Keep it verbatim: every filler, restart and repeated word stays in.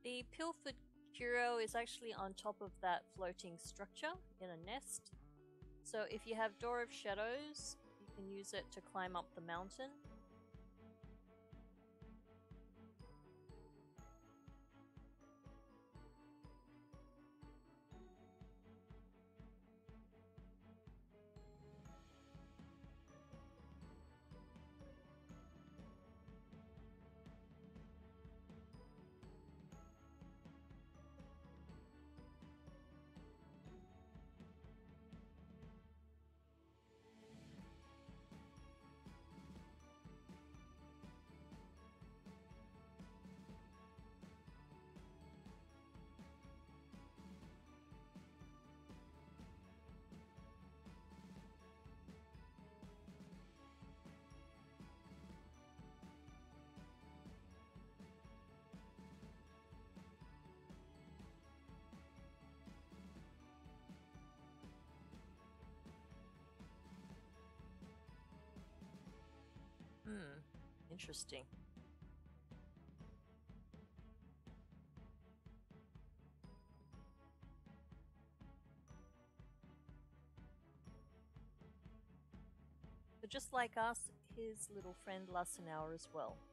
The Pilfered Curio is actually on top of that floating structure in a nest. So if you have Door of Shadows, you can use it to climb up the mountain. Hmm, interesting. But just like us, his little friend Lassanaur as well.